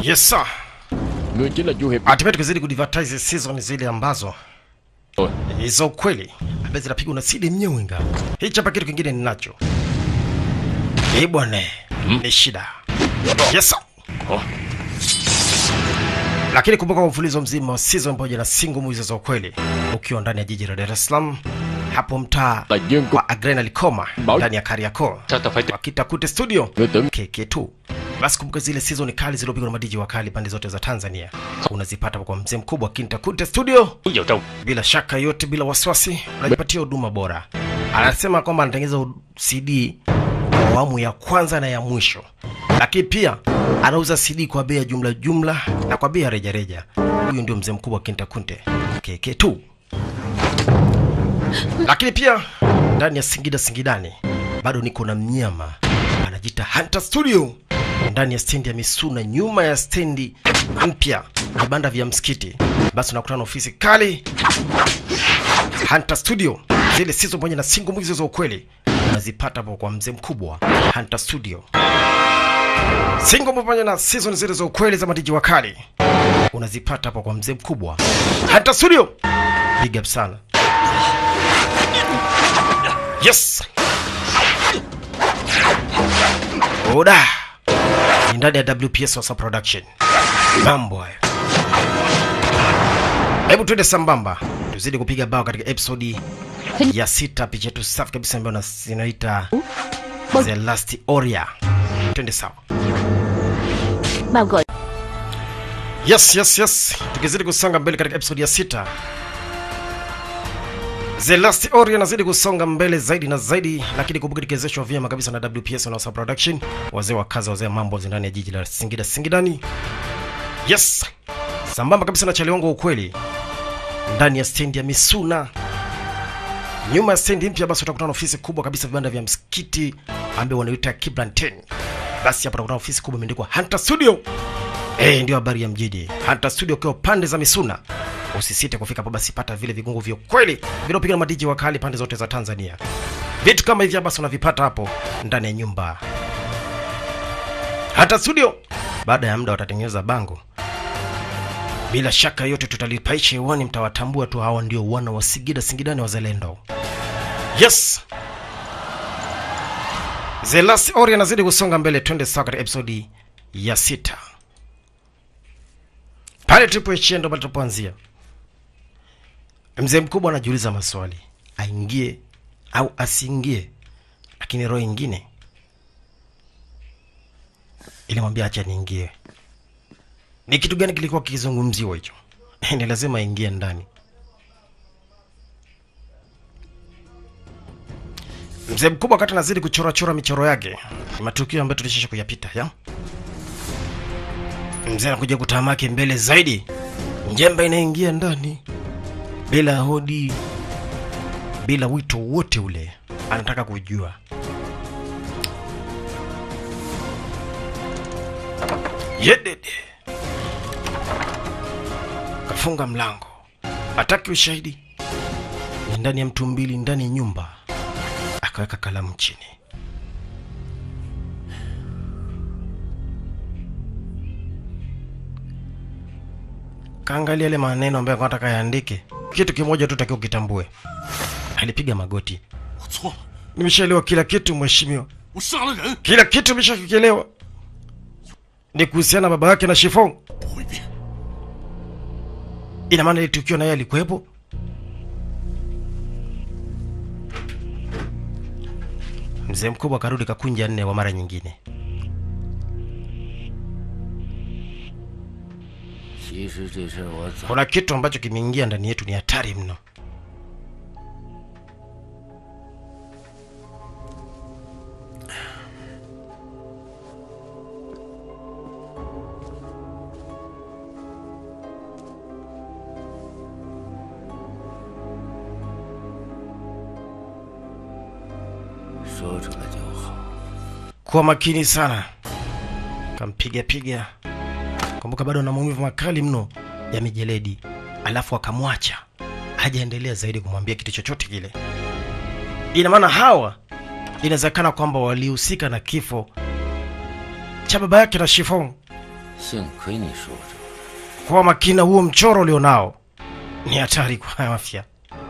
Yes sir. Người chính là Du Hiệp. Hatimaye tukizidi kudvertise season zile ambazo hizo kweli ambazo zinapigwa na CD Mnyewinga. Hichi hapa kitu kingine ninacho. Bwana, ni shida. Yes sir. Lakini kumbuka mfululizo mzima wa season pamoja na single movies za kweli ukiwa ndani ya jiji la Dar es Salaam, hapo mtaa wa Agrena Likoma ndani ya Kariakoo, Kitakute Studio KK2. Basi kumbuka zile season kali zilizopigwa na madiji wakali pande zote za Tanzania unazipata kwa mzee mkubwa Kitakute Studio. Bila shaka yote, bila wasiwasi, unajipatia huduma bora. Anasema kwamba anatengeneza CD kwa awamu ya kwanza na ya mwisho, lakini pia anauza CD kwa bei ya jumla na kwa bei ya rejareja. Huyu ndio mzee mkubwa Kitakute KK2. Lakini pia ndani ya Singidani bado niko na mnyama anajiita Hunter Studio ndani ya stendi ya Misuna, nyuma ya stendi mpya vibanda vya msikiti. Basi unakutana na ofisi kali Hunter Studio. Zile season pamoja na single movies za ukweli unazipata hapo kwa mzee mkubwa Hunter Studio. Single pamoja na season zile za ukweli za madiji wakali unazipata hapo kwa mzee mkubwa Hunter Studio. Big up sana. Yes. Oda. Ndani ya WPS Wasa Production. Mambo hayo. Hebu tuende sambamba. Tuzidi kupiga bao katika episode ya 6, picha yetu safi kabisa ambayo inaita The Last Warrior. Twende sawa. Bao. Yes. Tukizidi kusonga mbele katika episode ya 6. The Last Warrior nazidi kusonga mbele zaidi na zaidi, lakini kumbuka tukiwezeshwa vyema kabisa na WPS Wasa Production, wazee wa kazi, wazee mambo ndani ya jiji la Singidani. Yes. Sambamba kabisa na chali wangu ukweli ndani ya stendi ya Misuna, nyuma ya stendi mpya. Basi utakutana ofisi kubwa kabisa vibanda vya msikiti ambaye wanaita Kiblan 10. Basi hapa utakutana ofisi kubwa imeandikwa Hunter Studio. Ndio habari ya mjini. Hunter Studio kwa pande za Misuna. Usisite kufika hapo, basi pata vile vigungu vya kweli vinapigana madiji wakali pande zote za Tanzania. Vitu kama hivi basi unavipata hapo ndani ya nyumba Hunter Studio. Baada ya muda watatengeneza bango. Bila shaka yote tutalipaisha hewani, mtawatambua tu, hawa ndio wana wa Singidani wazalendo. Yes. The Last Warrior nazidi kusonga mbele, twende sawa katika episode ya 6. Pale tulipoishia ndo bado tupoanzia. Mzee mkubwa anajiuliza maswali, aingie au asiingie, lakini roho nyingine ilimwambia acha niingie. Ni kitu gani kilikuwa kikizungumziwa hicho? Ni lazima aingie ndani. Mzee mkubwa wakati anazidi kuchora michoro yake, ni matukio ambayo tulishisha kuyapita ya. Mzee anakuja kutamaki mbele zaidi. Njemba inaingia ndani bila hodi, bila wito wote ule. Anataka kujua. Yedede. Kafunga mlango. Hataki ushahidi. Ni ndani ya mtu mbili, ndani ya nyumba. Akaweka kalamu chini. Kaangalia yale maneno ambayo anataka yaandike. Kitu kimoja tu takiwa kitambue. Alipiga magoti. Nimeshaelewa kila kitu mheshimiwa. Kila kitu nimeshakielewa. Ni kuhusiana baba yake na Shifong. Ina maana ile tukio na yeye alikuwepo? Mzee mkubwa karudi kakunja nne wa mara nyingine. Kuna kitu ambacho kimeingia ndani yetu, ni hatari mno. Kwa makini sana. Kampiga. Kumbuka bado na maumivu makali mno ya mijeledi. Alafu akamwacha. Hajaendelea zaidi kumwambia kitu chochote kile. Ina maana hawa inawezekana kwamba walihusika na kifo cha baba yake na Shifong. 幸亏你说着。 Kwa makini huo mchoro ulionao ni hatari kwa afya.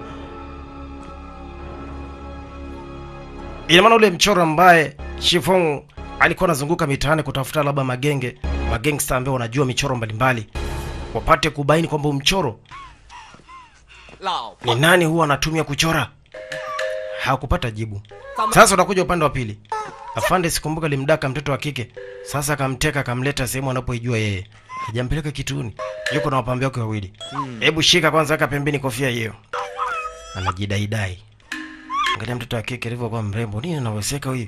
Ina maana ule mchoro ambaye Shifong alikuwa anazunguka mitaani kutafuta labda magangster ambao wanajua michoro mbalimbali wapate kubaini kwamba mchoro ni nani huwa anatumia kuchora. Hakupata jibu. Sasa unakuja upande wa pili. Afande sikumbuka limdaka mtoto wa kike. Sasa akamteka akamleta sehemu anapoijua yeye. Hajampeleka kituoni. Yuko na wapambe wake wawili. Hebu shika kwanza aka pembeni kofia hiyo. Anajidaidai. Angalia mtoto wa kike alivyokuwa mrembo. Nini anaweseka huyu?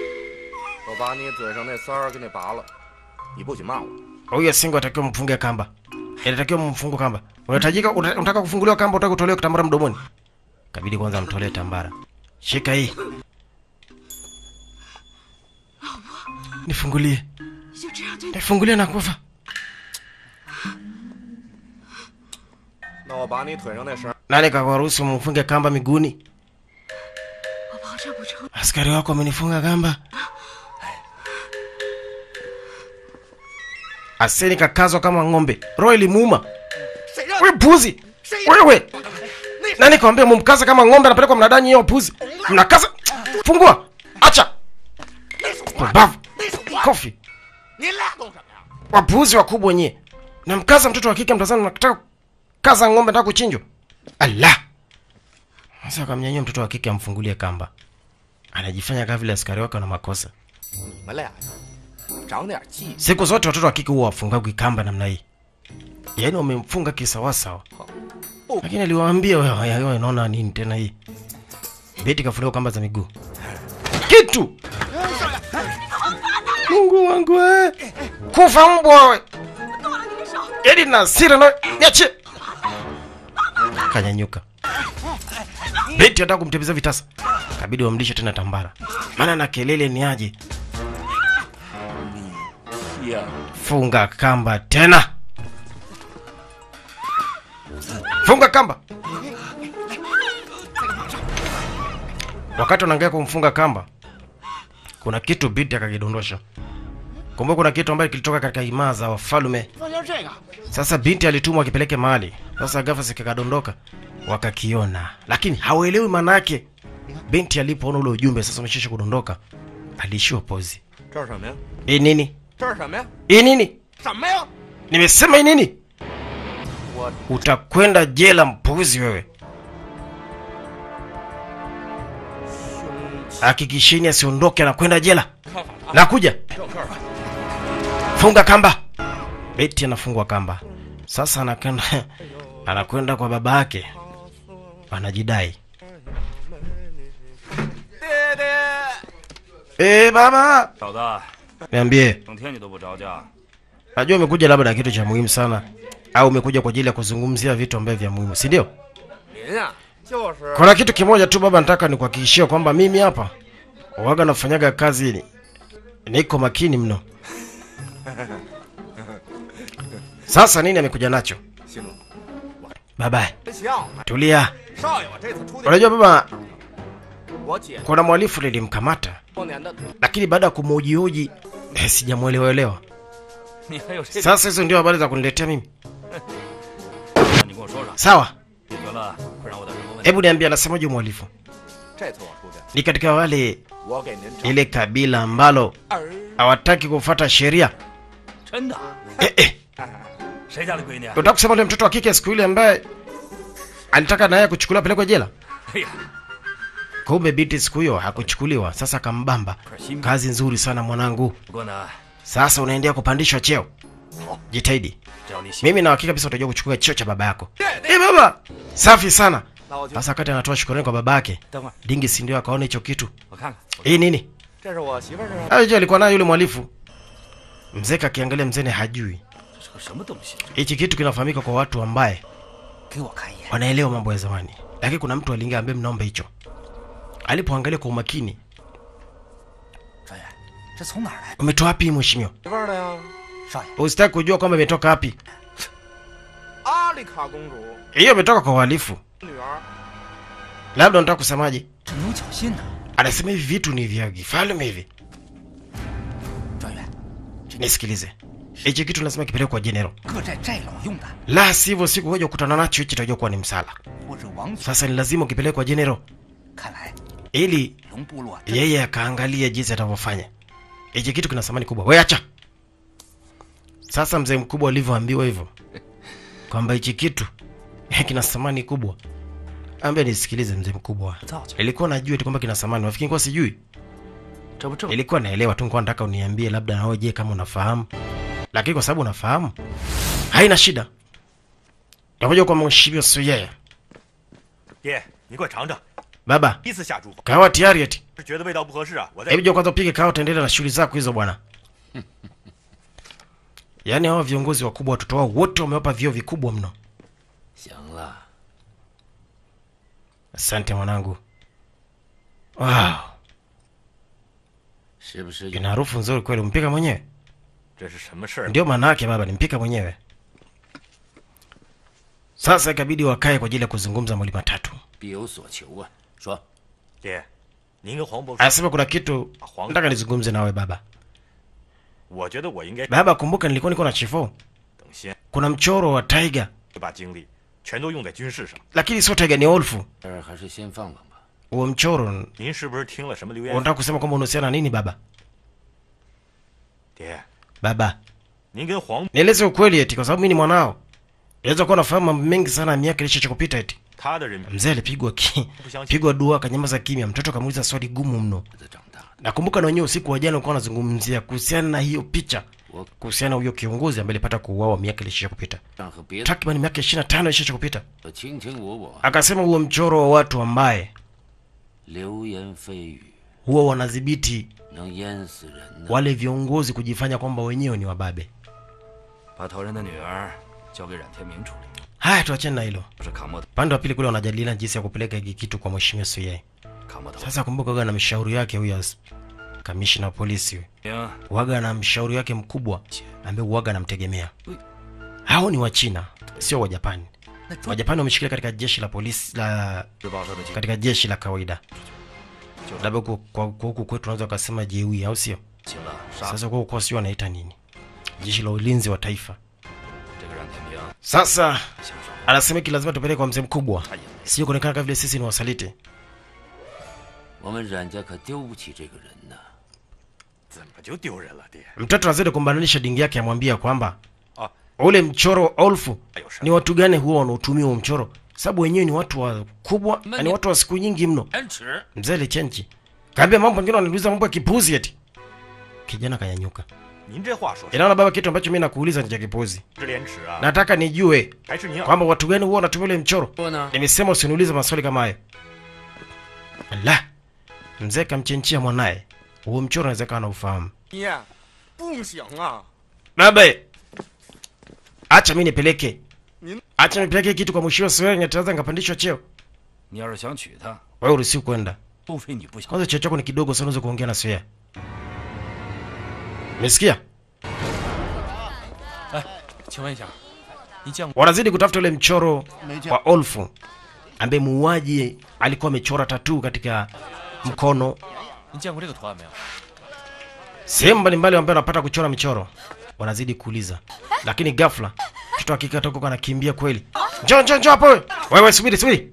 Huyu singo atakiwa mfunge kamba. Inatakiwa mfunge kamba. Unataka kufunguliwa kamba, unataka kutolewa kitambara mdomoni. Kabidi kwanza mtolee tambara. Shika hii. Nifungulie. Nifungulie na kufa. Nani kakuruhusu mfunge kamba miguuni? Askari wako amenifunga kamba. Aseni kakazwa kama ng'ombe. Roho ilimuuma. Wewe puzi. Wewe. Nani kaambia mumkaza kama ng'ombe anapelekwa mnadani hiyo puzi? Mnakaza. Fungua. Acha. Babu. Kofi. Wapuzi wakubwa wenyewe. Na mkaza mtoto wa kike mtazani unataka kaza ng'ombe nataka kuchinjwa. Allah. Sasa akamnyanyua mtoto wa kike amfungulie kamba. Anajifanya kama vile askari wake ana makosa. Siku zote watoto wa kike huwa wafungwa kamba namna hii. Yaani wamemfunga kisawasawa. Lakini aliwaambia wewe unaona nini tena hii? Beti kafunga kamba za miguu. Kitu. Mungu wangu wewe. Kufa mbwa wewe. Edi na sira na niache. Kanyanyuka. Beti anataka kumtembeza vitasa. Kabidi wamlishe tena tambara. Maana na kelele ni aje. Funga kamba tena. Funga kamba. Wakati unaangalia kumfunga kamba, kuna kitu binti akakidondosha. Kumbe kuna kitu ambacho kilitoka katika himaa za wafalme. Sasa binti alitumwa akipeleke mahali. Sasa ghafla sikakadondoka. Wakakiona. Lakini hawaelewi maana yake. Binti alipoona ule ujumbe sasa umeshesha kudondoka, alishiwa pozi. Hii nini? Hii nini? Nimesema hii nini? Utakwenda jela mpuzi wewe. Hakikisheni asiondoke na kwenda jela. Nakuja. Funga kamba. Beti anafungwa kamba. Sasa anakwenda kwa baba yake. Anajidai. Baba. Niambie. Najua umekuja labda na kitu cha muhimu sana. Au umekuja kwa ajili ya kuzungumzia vitu ambavyo vya muhimu, si ndio? Kuna kitu kimoja tu baba nataka nikuhakikishie kwamba mimi hapa waga nafanyaga kazi niko makini mno. Sasa nini amekuja nacho? Baba. Tulia. Unajua baba, kuna mwalifu nilimkamata. Lakini baada ya kumhoji sijamuelewa. Sasa hizo ndio habari za kuniletea mimi. Sawa. Hebu niambie anasemaje mwalifu? Ni katika wale ile kabila ambalo hawataki kufuata sheria. Unataka kusema yule mtoto wa kike siku ile ambaye alitaka naye kuchukuliwa pelekwe jela? Kumbe binti siku hiyo hakuchukuliwa. Sasa kambamba. Kazi nzuri sana mwanangu. Sasa unaendelea kupandishwa cheo. Jitahidi. Mimi na hakika kabisa utajua kuchukua cheo cha baba yako. Baba. Safi sana. Sasa wakati anatoa shukrani kwa baba yake, Dingi si ndio akaona hicho kitu. Hii nini? Hayo alikuwa nayo yule mwalifu. Mzee akiangalia mzee hajui. Hichi kitu kinafahamika kwa watu ambaye wanaelewa mambo ya zamani. Lakini kuna mtu aliingia ambaye mnaomba hicho. Alipoangalia kwa umakini, umetoa wapi mheshimiwa? Usitaki kujua kwamba imetoka wapi. Hiyo imetoka kwa wahalifu. Labda unataka kusemaje? Anasema hivi vitu ni vya kifalme hivi. Nisikilize. hichi kitu lazima kipelekwe kwa general, 各寨寨老用的， la sivyo siku hoja kukutana nacho hichi tajua kuwa ni msala. 或者王族。 Sasa ni lazima kipelekwe kwa general 看来 ili 龙部落 yeye akaangalia jinsi atavyofanya. Hichi kitu kina thamani kubwa. Wewe acha. Sasa mzee mkubwa alivyoambiwa hivyo kwamba hichi kitu kina thamani kubwa, ambia nisikilize mzee mkubwa. Nilikuwa najua tu kwamba kina thamani, nafikiri kwa sijui. Nilikuwa naelewa tu, nilikuwa nataka uniambie labda na wewe, je, kama unafahamu. Lakini kwa sababu unafahamu, haina shida. Takuja kwa mheshimiwa Suyeye. 爹，你快尝尝， Baba, 第一次下厨房 kawa tayari eti. 是觉得味道不合适啊，我再 Hebu njoo kwanza upige kawa, utaendelea na shughuli zako hizo bwana. Yaani hao viongozi wakubwa watoto wao wote wamewapa vyeo vikubwa mno. 行了， Asante mwanangu. Wow, 是不是 ina harufu nzuri kweli. Umpika mwenyewe? 这是什么事儿？ Ndio maana yake baba, nimpika mwenyewe. Sasa ikabidi wakae kwa ajili ya kuzungumza mawili matatu. 必有所求啊？说， 爹，您跟黄伯说， Anasema kuna kitu nataka nizungumze nawe baba. 我觉得我应该 Baba, kumbuka nilikuwa niko na Chifu. 等先 Kuna mchoro wa Tiger, 把精力全都用在军事上。 lakini sio Tiger, ni Wolf. 这儿还是先放放吧。 Huo mchoro 您是不是听了什么流言？ unataka kusema kwamba unahusiana na nini baba? 爹， Baba, 您跟黄 nieleze ukweli eti, kwa sababu mimi ni mwanao. Inaweza kuwa nafahamu mambo mengi sana ya miaka ilishachokupita eti. 他的人民 Mzee alipigwa pigwa dua, akanyamaza kimya. Mtoto akamuuliza swali gumu mno. 孩子长大了， Nakumbuka na wenyewe usiku wa jana ulikuwa unazungumzia kuhusiana na hiyo picha, kuhusiana na huyo kiongozi ambaye alipata kuuawa miaka ilishachokupita. 让和别的 Takriban miaka 25 ilishachokupita. 卿卿我我， Akasema huo mchoro wa watu ambaye 流言蜚语 huwa wanadhibiti 能淹死人呢。 wale viongozi kujifanya kwamba wenyewe ni wababe. 把头人的女儿交给冉天明处理， Haya, tuachane na hilo. 不是卡莫德， Pande wa pili kule wanajadiliana jinsi ya kupeleka hiki kitu kwa mheshimiwa Suyeye. 卡莫德。 Sasa kumbuka waga na mshauri yake huyo kamishna wa polisi huyo. 行， Waga na mshauri wake mkubwa ambaye waga anamtegemea. Hao ni wa China, sio wa Japani. 那 Wa 专 Japani wameshikilia katika jeshi la polisi la 知道他的计 katika jeshi la kawaida. Labda kwa huku kwetu tunaweza kusema jeui au sio? 行了，杀 Sasa kwa huko sio wanaita nini? Jeshi la ulinzi wa taifa. 这个冉天明， Sasa 想耍 anasema ki lazima tupeleke kwa mzee mkubwa. 他也没， Sio kuonekana kama vile sisi ni wasaliti. 我们冉家可丢不起这个人呐。 怎么就丢人了，爹？ Mtoto azidi kumbananisha dingi yake, amwambia kwamba Ah. ule mchoro wa Olfu 还有事 ni watu gani huwa wanaotumia huo mchoro, sababu wenyewe ni watu wakubwa na ni watu wa siku nyingi mno. 延迟， Mzee lichenchi kaambia mambo mengine, wananiuliza mambo ya kipuzi eti. Kijana kanyanyuka. 您这话说， Inaona baba, kitu ambacho mimi nakuuliza ni cha kipuzi. 是廉耻啊， Nataka nijue 还是您要 kwamba watu gani huwa wanatumia ule mchoro. 说呢？ Nimesema usiniulize maswali kama hayo. La, mzee kamchenchia mwanaye, huo mchoro unaweza kana ufahamu. 爹，不行啊！ Baba, acha mimi nipeleke. Nin- Acha nipeleke kitu kwa mheshimiwa Suyeye, nitaweza ngapandishwa cheo. 你要是想娶她， Wewe uruhusiwi kwenda. 除非你不想。 Kwanza cheo chako ni kidogo sana, unaweza kuongea na Suyeye. Umesikia? 请问一下，你见过？ Wanazidi kutafuta ule mchoro wa Olfu ambaye muuaji alikuwa amechora tattoo katika mkono, 你见过这个图案没有？ sehemu mbalimbali ambayo anapata kuchora michoro. Wanazidi kuuliza, lakini ghafla mtoto hakika toka anakimbia kweli. Njoo hapo wewe. Wewe subiri.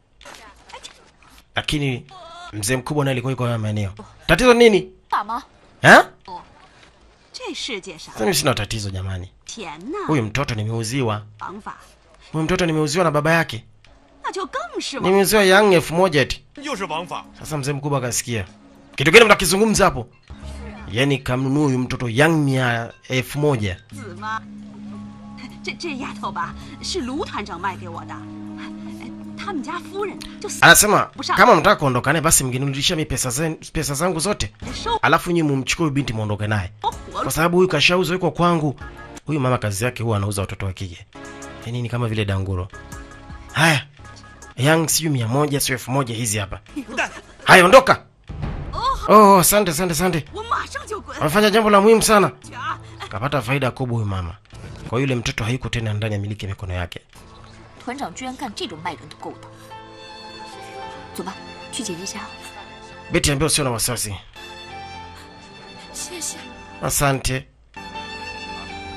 Lakini mzee mkubwa naye alikuwa yuko haya maeneo. Tatizo ni nini? 法吗？ Eh? 这世界上 Mimi sina tatizo jamani. 钱呢？ Huyu mtoto nimeuziwa. 方法， Huyu mtoto nimeuziwa na baba yake. 那就更是王。 Nimeuziwa Yang 1000 eti. 又是王法？ Sasa mzee mkubwa akasikia. Kitu gani mnakizungumza hapo? Yaani kamnunua huyu mtoto Yang 1000. 子吗？这丫头吧，是卢团长卖给我的。他们家夫人就死 Anasema 不上 kama mtaka kuondoka naye basi mngenirudishia mimi pesa zangu zote. 收 Alafu nyinyi mumchukue huyu binti muondoke naye. 活 Kwa sababu huyu kashauzwa yuko kwangu. Huyu mama kazi yake huwa anauza watoto wa kike. Yaani ni kama vile danguro. Haya. Yang sijui 100 sio 1000 hizi hapa. Haya ondoka. Oh, asante. 我马上就滚 Amefanya jambo la muhimu sana. 去啊！ Kapata faida kubwa huyu mama. Kwa yule mtoto hayuko tena ndani ya miliki ya mikono yake. 团长居然干这种卖人的勾当！走吧，去解决一下。 Beti ambaye sio na wasiwasi. 谢谢。 Asante.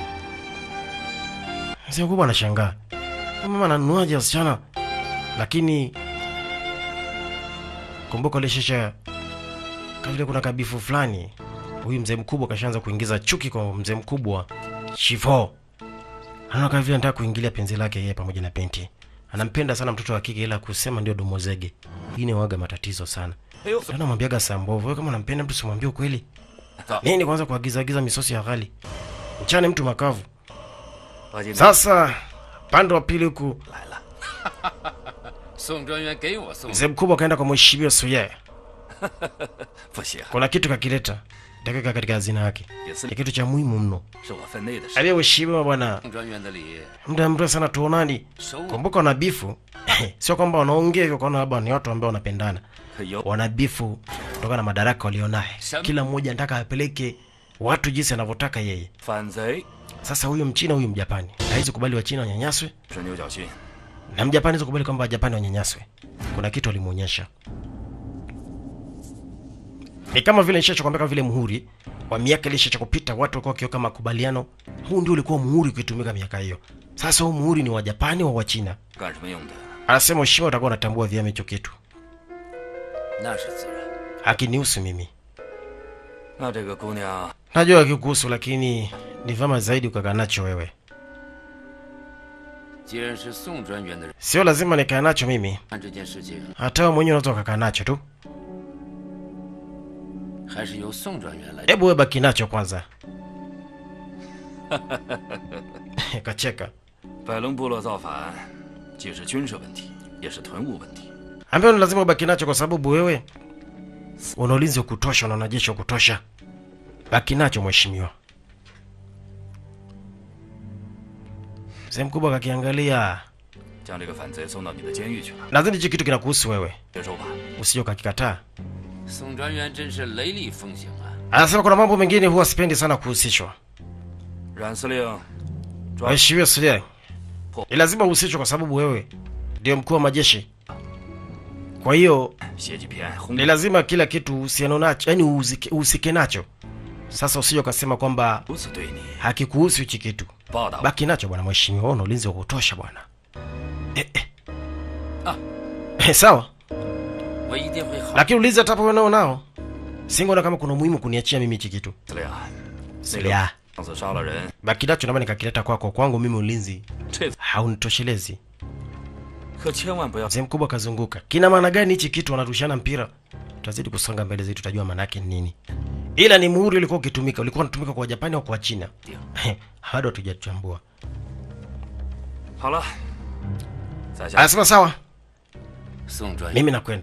Mzee mkubwa anashangaa. Mama ananuaje wasichana? Lakini kumbuka ile shisha kama vile kuna kabifu fulani. Huyu mzee mkubwa kashaanza kuingiza chuki kwa mzee mkubwa Shivo. Anaona kama vile anataka kuingilia penzi lake yeye pamoja na Binti. Anampenda sana mtoto wa kike ila kusema ndio domozege. Hii ni waga matatizo sana. Ndio namwambiaga Sambovu, wewe kama unampenda mtu simwambie ukweli. Nini kwanza kuagiza misosi ya ghali? Mchane mtu makavu. Sasa pande wa pili huku mzee mkubwa kaenda kwa mheshimiwa Suye. Kuna kitu kakileta dakika katika hazina yake. Ni kitu cha muhimu mno. Aliye mheshimiwa bwana. Muda mrefu sana tuonani. Kumbuka wana bifu. Sio kwamba wanaongea hivyo kwa labda ni watu ambao wanapendana. Wana bifu kutokana na madaraka walionaye. Kila mmoja anataka apeleke watu jinsi anavyotaka yeye. Sasa huyu Mchina huyu Mjapani haizi kubali wa China wanyanyaswe. Na Mjapani hizo kubali kwamba Wajapani wanyanyaswe. Kuna kitu alimuonyesha. Ni kama vile nishacho kwamba vile muhuri wa miaka ile ishacho kupita watu walikuwa wakiweka makubaliano. Huu ndio ulikuwa muhuri kutumika miaka hiyo. Sasa huu muhuri ni wa Japani au wa China? Anasema Ushima utakuwa unatambua vyema hicho kitu. Hakinihusu mimi. Najua kikuhusu lakini ni vyema zaidi ukakaa nacho wewe. Sio lazima nikae nacho mimi. Hata wewe mwenyewe unaweza kukaa nacho tu. Hebu wewe baki nacho kwanza. Kacheka. Ambayo ni lazima ubaki nacho kwa sababu wewe una ulinzi wa kutosha na wanajeshi wa kutosha. Baki nacho mheshimiwa. Mzee mkubwa kakiangalia. Nadhani hicho kitu kinakuhusu wewe. Usije ukakikataa. Anasema kuna mambo mengine huwa sipendi sana kuhusishwa. Mheshimiwa Suye, ni lazima uhusishwe kwa sababu wewe ndio mkuu wa majeshi. Kwa hiyo ni lazima kila kitu uhusiano nacho, yani uhusike nacho. Sasa usije ukasema kwamba hakikuhusu hichi kitu. Baki nacho bwana mheshimiwa, una ulinzi wa kutosha bwana. Sawa. Lakini uliza hata hapo wewe nao. Singoona kama kuna muhimu kuniachia mimi hichi kitu. Silia. Baki nacho na nikakileta kwako. Kwangu mimi ulinzi haunitoshelezi. Mzee mkubwa kazunguka. Kina maana gani hichi kitu wanatushana mpira? Tutazidi kusonga mbele zaidi tutajua maana yake nini. Ila ni muhuri ulikuwa ukitumika. Ulikuwa unatumika kwa Japani au kwa China? Bado hatujachambua. Anasema sawa. Mimi nakwenda.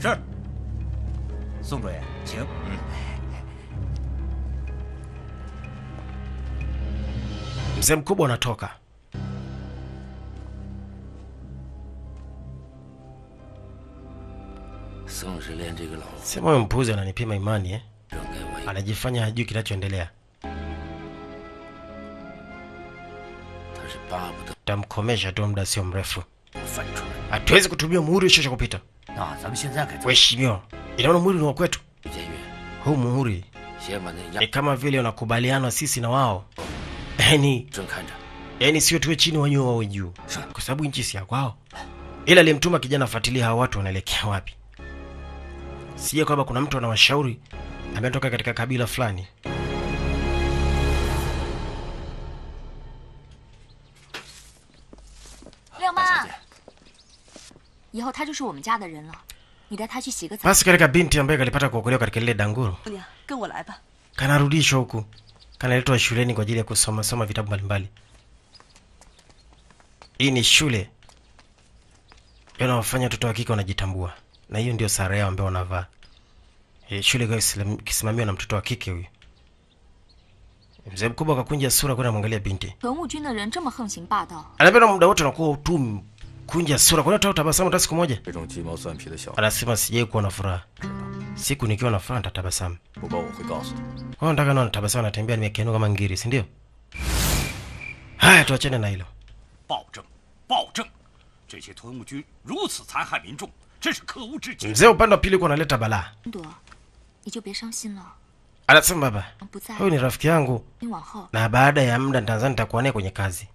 Mzee mkubwa unatoka. Sema wewe mpuzi ananipima imani Anajifanya hajui kinachoendelea. Tamkomesha tu muda sio mrefu. Hatuwezi kutumia muhuri usho kupita. Mheshimiwa, inaona muhuri ni wa kwetu. Huu muhuri ni kama vile unakubaliana sisi na wao. Yaani sio tuwe chini wenyewe wao juu. Kwa sababu nchi si ya kwao. Ila alimtuma kijana afuatilia hao watu wanaelekea wapi. Sije kwamba kuna mtu anawashauri ametoka katika kabila fulani. 以后他就是我们家的人了，你带他去洗个澡。 Basi katika binti ambaye kalipata kuokolewa katika ile danguro. 跟我来吧。 Kanarudishwa huku. Kanaletwa shuleni kwa ajili ya kusoma vitabu mbalimbali. Hii ni shule inawafanya watoto wa kike wanajitambua. Na hiyo ndio sare yao ambayo wanavaa. Shule kisimamiwa na mtoto wa kike huyu. Mzee mkubwa akakunja sura kwenda kumwangalia binti. 屯务军的人这么横行霸道。 Anapenda muda wote anakuwa utumu kunja sura. Kwa nini tabasamu hata siku moja? 这种鸡毛蒜皮的小， Anasema sijai kuwa na furaha. Siku nikiwa na furaha nitatabasamu. 不过我会告诉你， Kwa nataka naona tabasamu natembea nimekianuka kama ngiri, si ndio? Haya tuachane na hilo. 暴政，暴政！这些屯务军如此残害民众，真是可恶至极。 Mzee upande wa pili kwa analeta balaa. 朵，你就别伤心了。 Anasema baba, 不在， huyu ni rafiki yangu 你往后 na baada ya muda Tanzania nitakuwa naye kwenye kazi.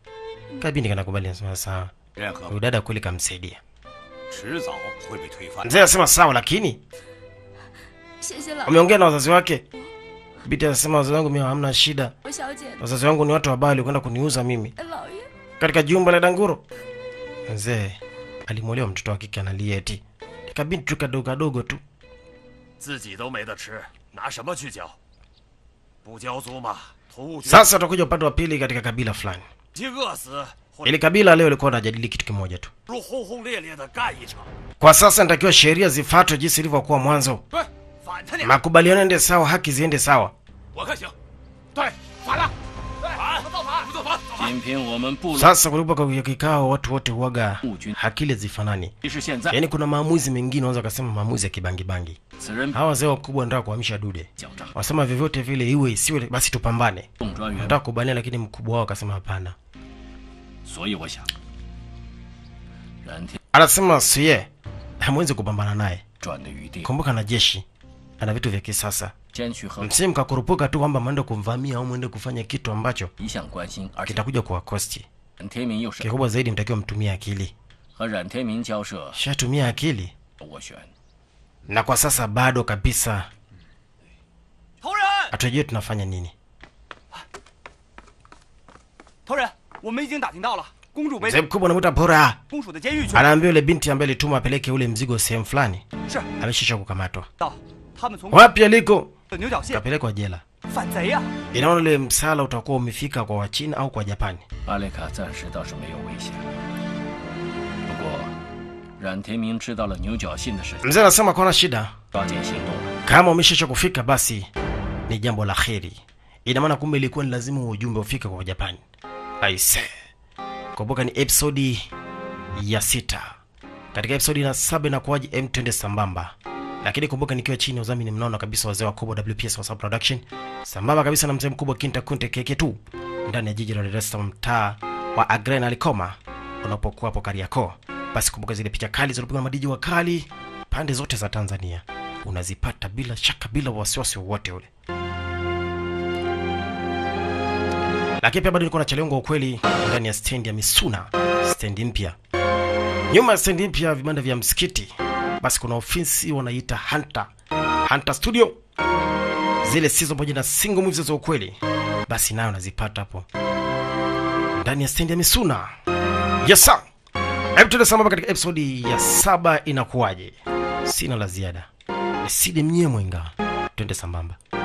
Kabindi kanakubali anasema sawa. 任何 Huyu dada kweli kamsaidia. 迟早会被推翻。 Mzee anasema sawa, lakini 谢谢老， umeongea na wazazi wake? Binti anasema wazazi wangu mimi hamna shida. 我小姐， Wazazi wangu ni watu wabaya walikwenda kuniuza mimi 老爷， katika jumba la danguro. Mzee alimuolewa mtoto wa kike analia eti. Kabinti tu kadogo kadogo tu. 自己都没得吃，拿什么去交？不交租嘛，同务局 Sasa tutakuja upande wa pili katika kabila fulani. 饥饿死，或者 Ili kabila leo lilikuwa linajadili kitu kimoja tu. 如轰轰烈烈的干一场。 Kwa sasa natakiwa sheria zifuatwe jinsi ilivyokuwa mwanzo. 对，反他娘！ Makubaliano ende sawa, haki ziende sawa. 我看行。对，反了。反，造反，不造反。 仅凭我们部落， Sasa kulipo kwa kikao watu wote huaga hakili zifanani. 即使现在 Yaani kuna maamuzi mengine unaweza kusema maamuzi ya kibangi bangi. 此人 Hawa wazee wakubwa wanataka kuhamisha dude. 狡诈， Wasema vyovyote vile iwe isiwe basi tupambane. 动专员， Nataka kubania lakini mkubwa wao akasema hapana. 所以我想，冉天 Anasema siye hamwezi kupambana naye. 转的余地， Kumbuka na jeshi ana vitu vya kisasa. 兼取和 Msimu kakurupuka tu kwamba mwende kumvamia au mwende kufanya kitu ambacho 一向关心，而且 kitakuja kuwakosti. 冉天明又是 Kikubwa zaidi mtakiwa mtumie akili. 和冉天明交涉， Shatumia akili 我选 na kwa sasa bado kabisa 头人， hatujui tunafanya nini. 头人，我们已经打听到了，公主被 Mzee mkubwa anamuita Pora. 公主的监狱去了。 Anaambia yule binti ambaye alituma apeleke ule mzigo sehemu fulani 是， ameshisha kukamatwa. 到他们从 Wapi aliko? 牛角县 Kapelekwa jela. 反贼呀、 Inaona ule msala utakuwa umefika kwa Wachina au kwa Japani. 阿雷卡暂时倒是没有危险，不过冉天明知道了牛角信的事情， Mzee anasema kuna shida. 抓紧行动了。 Kama umeshisha kufika basi ni jambo la kheri. Ina maana kumbe ilikuwa ni lazima ujumbe ufike kwa Japani. Aise. Kumbuka ni episodi ya 6. Katika episodi ya 7 inakuwaje M20 sambamba. Lakini kumbuka nikiwa chini ya udhamini mnaona kabisa wazee wakubwa WPS wa Production. Sambamba kabisa na mzee mkubwa Kinta Kunte KK2 ndani ya jiji la Dar es Salaam mtaa wa Agrena Alikoma unapokuwa hapo Kariakoo. Basi kumbuka zile picha kali zilizopigwa na madiji wa kali pande zote za Tanzania. Unazipata bila shaka bila wasiwasi wowote ule. Lakini pia bado niko na chalongo ukweli ndani ya stendi ya Misuna, stendi mpya. Nyuma ya stendi mpya vibanda vya msikiti. Basi kuna ofisi wanaita Hunter Studio. Zile season pamoja na single movies za ukweli. Basi nayo nazipata hapo. Ndani ya stendi ya Misuna. Yes sir. Hebu tuende sambamba katika episode ya 7 inakuwaje. Sina la ziada. Niside mnyemwe nga. Twende sambamba.